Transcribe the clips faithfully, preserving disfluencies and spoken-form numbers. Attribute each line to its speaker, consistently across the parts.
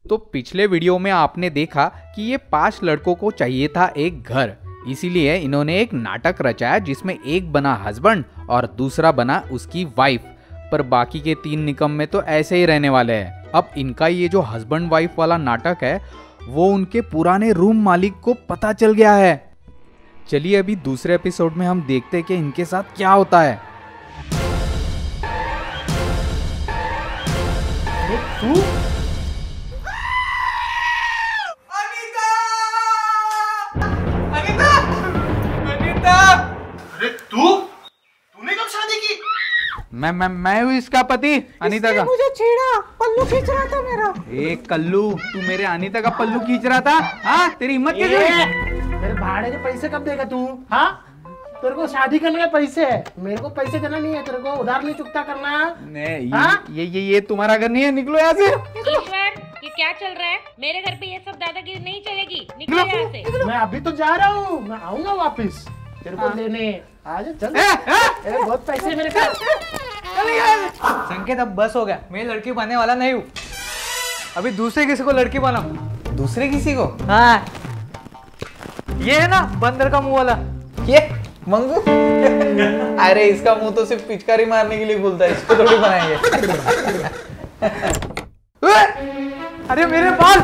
Speaker 1: तो पिछले वीडियो में आपने देखा कि ये पांच लड़कों को चाहिए था एक घर, इसीलिए इन्होंने एक नाटक रचाया जिसमें एक बना हस्बैंड और दूसरा बना उसकी वाइफ। पर बाकी के तीन निकम्मे तो ऐसे ही रहने वाले हैं। अब इनका ये जो हस्बैंड वाइफ वाला नाटक है वो उनके पुराने रूम मालिक को पता चल गया है। चलिए अभी दूसरे एपिसोड में हम देखते हैं कि इनके साथ क्या होता है।
Speaker 2: तू?
Speaker 1: मैं मैं मैं हूँ इसका पति, अनीता का।
Speaker 2: मुझे छेड़ा, पल्लू खींच रहा था मेरा।
Speaker 1: ए कल्लू, तू मेरे अनीता का पल्लू खींच रहा था? हाँ, तेरी हिम्मत कैसे हुई?
Speaker 2: मेरे भाड़े के पैसे कब देगा तू? हाँ, तेरे को शादी करने के पैसे है, मेरे को पैसे देना नहीं है, तेरे को उधार नहीं चुकता करना।
Speaker 1: नहीं, ये ये ये तुम्हारा घर नहीं है, निकलो यहाँ से।
Speaker 3: ईश्वर, ये क्या चल रहा है? मेरे घर पे ये सब दादागिरी नहीं चलेगी, निकलो यहाँ से।
Speaker 2: मैं अभी तो जा रहा हूँ, मैं आऊंगा वापिस तेरे को लेने। आज चल, ए, बहुत पैसे मेरे पास।
Speaker 4: संकेत अब बस हो गया, मैं लड़की बनने वाला नहीं हूँ। अभी दूसरे किसी को लड़की बनाऊं।
Speaker 1: दूसरे किसी को?
Speaker 4: हाँ, ये है ना बंदर का मुंह वाला,
Speaker 1: ये मंगू। अरे इसका मुंह तो सिर्फ पिचकारी मारने के लिए खुलता है, इसको थोड़ी बनाएंगे।
Speaker 4: अरे मेरे बाल।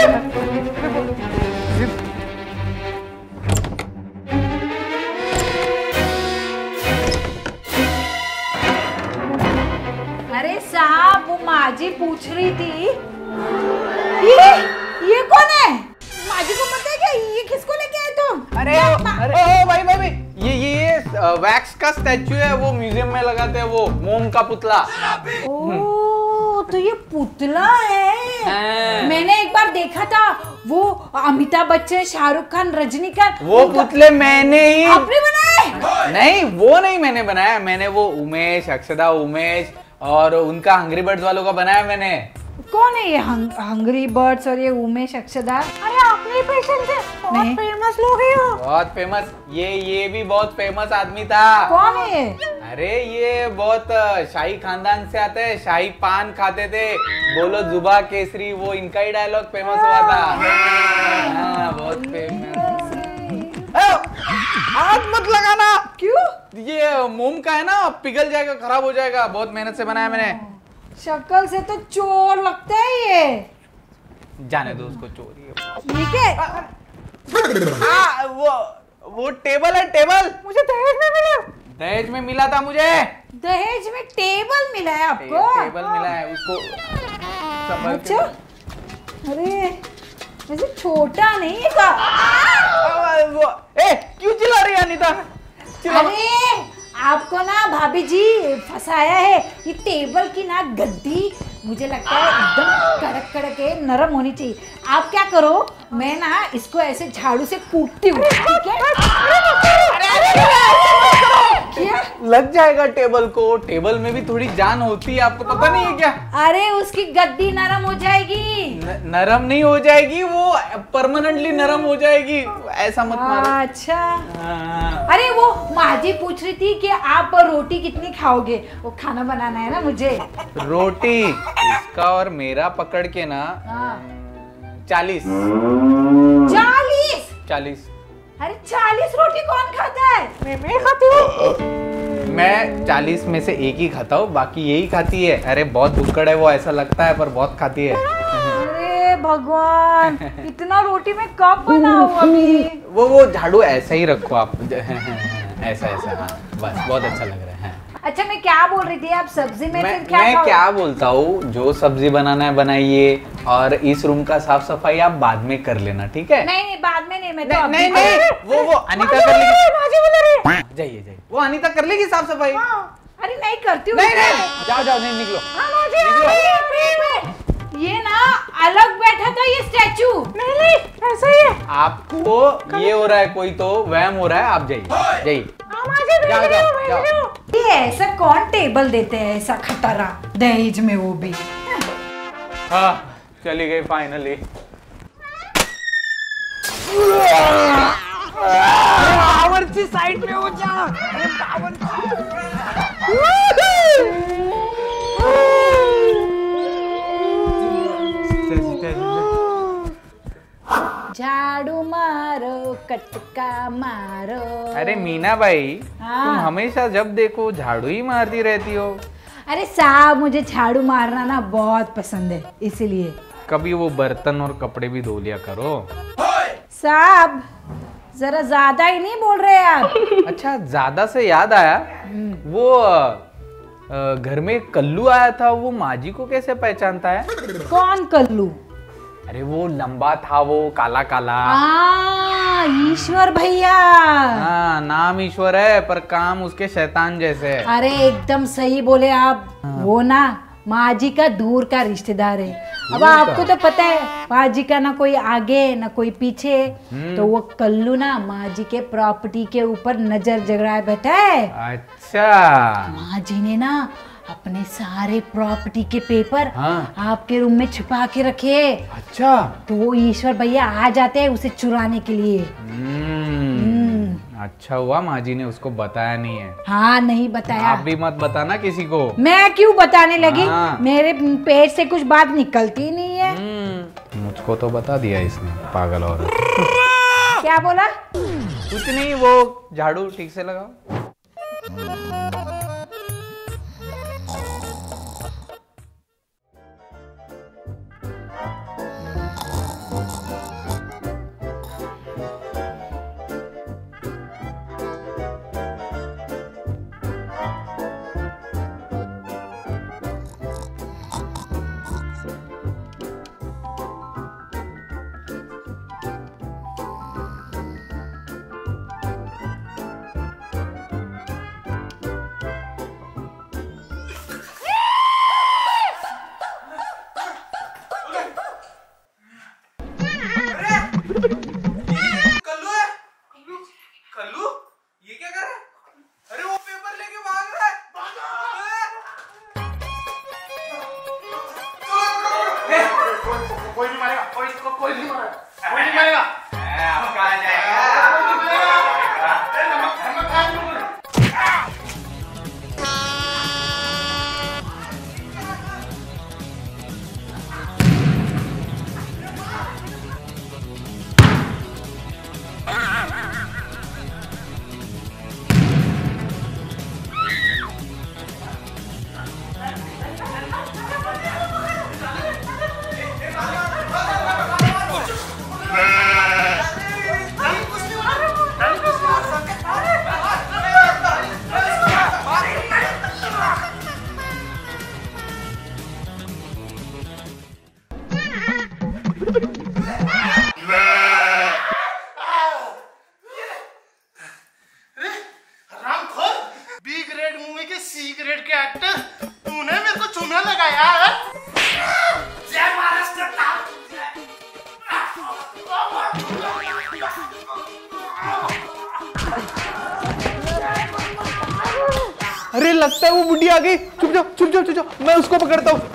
Speaker 5: अरे साहब, वो माजी पूछ रही थी, ये ये कौन है? माजी को पता है क्या? ये किसको लेके आए तुम?
Speaker 1: अरे अरे ओ भाई भाई भाई, ये ये वैक्स का स्टैचू है, वो म्यूजियम में लगाते हैं, वो मोम का पुतला।
Speaker 5: ओ, तो ये पुतला है। मैंने एक बार देखा था, वो अमिताभ बच्चन, शाहरुख खान, रजनीकांत,
Speaker 1: वो पुतले मैंने ही
Speaker 5: आपने बनाए?
Speaker 1: नहीं, वो नहीं मैंने बनाया, मैंने वो उमेश, अक्षदा उमेश और उनका हंग्री बर्ड्स वालों का बनाया मैंने।
Speaker 5: कौन है ये हंग, हंग्री बर्ड्स और ये उमेश अक्षदा? अरे आपने ही पेशेंट है, बहुत फेमस लोग हैं वो।
Speaker 1: बहुत फेमस, ये ये भी बहुत फेमस आदमी था।
Speaker 5: कौन है?
Speaker 1: अरे ये बहुत शाही खानदान से आते हैं, शाही पान खाते थे, बोलो जुबा केसरी, वो इनका ही डायलॉग फेमस हुआ था। हाँ, बहुत फेमस। हाथ मत लगाना।
Speaker 5: क्यों?
Speaker 1: ये मोम का है ना, पिघल जाएगा, खराब हो जाएगा। बहुत मेहनत से बनाया मैंने।
Speaker 5: शक्ल से तो चोर लगता है ये।
Speaker 1: जाने दो उसको, चोरी है।
Speaker 5: ठीक है।
Speaker 1: आ, वो वो टेबल है, टेबल
Speaker 5: मुझे दहेज में मिला।
Speaker 1: दहेज में मिला था मुझे।
Speaker 5: दहेज में टेबल मिला है आपको?
Speaker 1: टे, टेबल मिला है उसको।
Speaker 5: अच्छा, अरे वैसे छोटा नहीं था।
Speaker 1: वो ए, क्यों चिल्ला रही है अनीता?
Speaker 5: अरे आपको ना भाभी जी फंसाया है। ये टेबल की ना गद्दी मुझे लगता है एकदम कड़क कड़क है, नरम होनी चाहिए। आप क्या करो, मैं ना इसको ऐसे झाड़ू से कूटती हूँ, ठीक है? क्या
Speaker 1: लग जाएगा टेबल को? टेबल में भी थोड़ी जान होती है, आपको पता नहीं है क्या?
Speaker 5: अरे उसकी गद्दी नरम हो जाएगी।
Speaker 1: न, नरम नहीं हो जाएगी, वो परमानेंटली नरम हो जाएगी। ऐसा मत मारो।
Speaker 5: अच्छा,
Speaker 1: हाँ।
Speaker 5: अरे वो माजी पूछ रही थी कि आप रोटी कितनी खाओगे, वो खाना बनाना है ना मुझे।
Speaker 1: रोटी इसका और मेरा पकड़ के ना चालीस
Speaker 5: चालीस
Speaker 1: चालीस।
Speaker 5: अरे चालीस रोटी कौन खाता है? मैं मैं खाती हूँ।
Speaker 1: मैं चालीस में से एक ही खाता हूँ, बाकी यही खाती है। अरे बहुत भुक्कड़ है वो, ऐसा लगता है, पर बहुत खाती है।
Speaker 5: अरे भगवान, इतना रोटी में कब बनाऊँ अभी?
Speaker 1: वो वो झाड़ू ऐसा ही रखो आप। ऐसा ऐसा, हाँ बस, बहुत अच्छा लग रहा है।
Speaker 5: अच्छा, मैं क्या बोल रही थी, आप सब्जी में
Speaker 1: मैं,
Speaker 5: फिर क्या
Speaker 1: मैं
Speaker 5: खाओ?
Speaker 1: क्या बोलता हूँ, जो सब्जी बनाना है बनाइए, और इस रूम का साफ सफाई आप बाद में कर लेना, ठीक है?
Speaker 5: नहीं नहीं, बाद में नहीं, मैं तो
Speaker 1: नहीं
Speaker 5: अभी
Speaker 1: नहीं, नहीं वो वो अनीता कर लेगी। जाइए जाइए, वो अनीता कर लेगी साफ सफाई।
Speaker 5: अरे नहीं करती हूँ।
Speaker 1: नहीं नहीं, जाओ जाओ, नहीं निकलो।
Speaker 5: ये ना अलग बैठा था ये स्टैचू। नहीं नहीं, ऐसा ही है।
Speaker 1: आपको ये हो रहा है, कोई तो वहम हो रहा है। आप जाइए जाइए, जाओ जाओ जाओ।
Speaker 5: ये ऐसा कौन टेबल देते हैं, ऐसा खतरा दहेज में, वो भी।
Speaker 1: हाँ, चली गई फाइनली।
Speaker 4: बावर्ची साइड में हो जा।
Speaker 5: झाड़ू मारो कटका मारो।
Speaker 1: अरे मीना भाई,
Speaker 5: हाँ।
Speaker 1: तुम हमेशा जब देखो झाड़ू ही मारती रहती हो।
Speaker 5: अरे साहब, मुझे झाड़ू मारना ना बहुत पसंद है, इसीलिए।
Speaker 1: कभी वो बर्तन और कपड़े भी धो लिया करो।
Speaker 5: साहब, जरा ज्यादा ही नहीं बोल रहे आप?
Speaker 1: अच्छा, ज्यादा से याद आया, वो अ, घर में एक कल्लू आया था, वो माँ जी को कैसे पहचानता है?
Speaker 5: कौन कल्लू?
Speaker 1: अरे वो लंबा था, वो काला काला।
Speaker 5: आ, ईश्वर भैया।
Speaker 1: हाँ, नाम ईश्वर है पर काम उसके शैतान जैसे है।
Speaker 5: अरे एकदम सही बोले आप। वो ना माँ जी का दूर का रिश्तेदार है। अब आपको तो पता है, माँ जी का ना कोई आगे ना कोई पीछे, तो वो कल्लू ना माँ जी के प्रॉपर्टी के ऊपर नजर जगड़ाए बैठा है।
Speaker 1: अच्छा।
Speaker 5: माँ जी ने ना अपने सारे प्रॉपर्टी के पेपर
Speaker 1: हाँ।
Speaker 5: आपके रूम में छुपा के रखे।
Speaker 1: अच्छा।
Speaker 5: तो वो ईश्वर भैया आ जाते हैं उसे चुराने के लिए।
Speaker 1: हम्म, अच्छा हुआ माँ जी ने उसको बताया नहीं है।
Speaker 5: हाँ, नहीं बताया।
Speaker 1: आप भी मत बताना किसी को।
Speaker 5: मैं क्यों बताने लगी?
Speaker 1: हाँ।
Speaker 5: मेरे पेट से कुछ बात निकलती नहीं है।
Speaker 1: मुझको तो बता दिया इसने, पागल औरत।
Speaker 5: क्या बोला?
Speaker 1: कुछ नहीं, वो झाड़ू ठीक से लगाओ।
Speaker 2: कोई नहीं मारेगा, कोई इसको कोई नहीं मारेगा, कोई नहीं मारेगा।
Speaker 1: अब कहाँ जाएगा?
Speaker 4: अरे लगता है वो बुढ़ी आ गई। चुप जाओ चुप जाओ चुप जाओ, मैं उसको पकड़ता हूँ।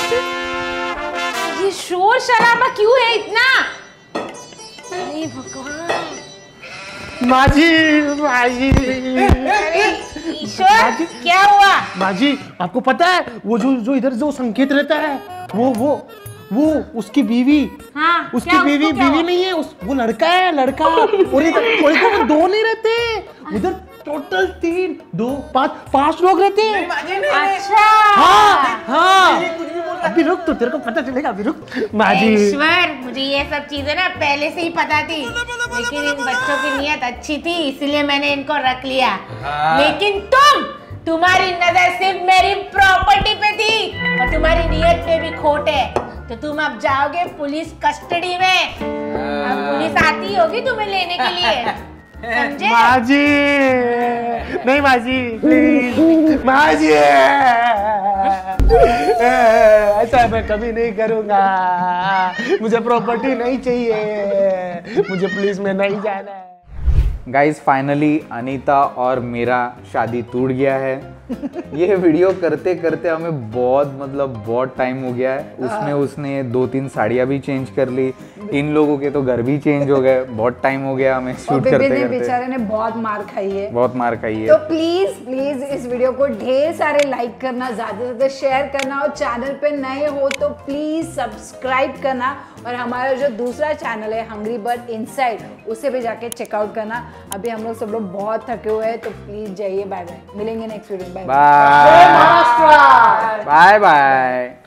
Speaker 3: ये शोर शराबा क्यों है इतना? अरे भगवान।
Speaker 2: माँ जी, माँ जी।
Speaker 3: अरे ईश्वर, क्या हुआ?
Speaker 2: माँ जी, आपको पता है वो जो जो इधर जो संकेत रहता है, वो वो वो उसकी बीवी।
Speaker 3: हाँ,
Speaker 2: उसकी
Speaker 3: क्या,
Speaker 2: बीवी
Speaker 3: उसको क्या
Speaker 2: बीवी
Speaker 3: हुआ?
Speaker 2: नहीं है, उस वो लड़का है, लड़का। और इधर और इधर वो दो नहीं रहते, उधर टोटल तीन दो पाँच पांच लोग रहते हैं।
Speaker 3: अच्छा।
Speaker 2: हाँ हाँ, अभी रुक, तो तेरे को पता चलेगा, अभी रुक। माँ जी,
Speaker 3: ईश्वर, मुझे ये सब चीजें ना पहले से ही पता थी, लेकिन इन बच्चों की नीयत अच्छी थी, इसलिए मैंने इनको रख लिया।
Speaker 1: हाँ।
Speaker 3: लेकिन तुम, तुम्हारी नजर सिर्फ मेरी प्रॉपर्टी पे थी और तुम्हारी नीयत पे भी खोट है, तो तुम अब जाओगे पुलिस कस्टडी में। अब पुलिस आती होगी तुम्हें लेने के लिए, समझे?
Speaker 2: माँ जी, नहीं माँ जी, प्लीज माँ जी, ऐसा मैं कभी नहीं करूँगा। मुझे प्रॉपर्टी नहीं चाहिए, मुझे पुलिस में नहीं जाना है।
Speaker 1: गाइस, फाइनली अनीता और मेरा शादी टूट गया है। ये वीडियो करते करते हमें बहुत मतलब बहुत टाइम हो गया है। उसमें उसने दो तीन साड़ियाँ भी चेंज कर ली, इन लोगों के तो घर भी चेंज हो गए, बहुत टाइम हो गया हमें शूट करते करते।
Speaker 5: बेचारे ने बहुत मार खाई है,
Speaker 1: बहुत मार खाई है।
Speaker 5: तो प्लीज प्लीज इस वीडियो को ढेर सारे लाइक करना, ज्यादा से ज्यादा शेयर करना, और चैनल पे नए हो तो प्लीज सब्सक्राइब करना, और हमारा जो दूसरा चैनल है हंग्री बर्ड इनसाइड उसे भी जाके चेकआउट करना। अभी हम लोग सब लोग बहुत थके हुए हैं, तो प्लीज जाइए। बाय बाय, मिलेंगे नेक्स्ट वीडियो में। Bye bye bye bye.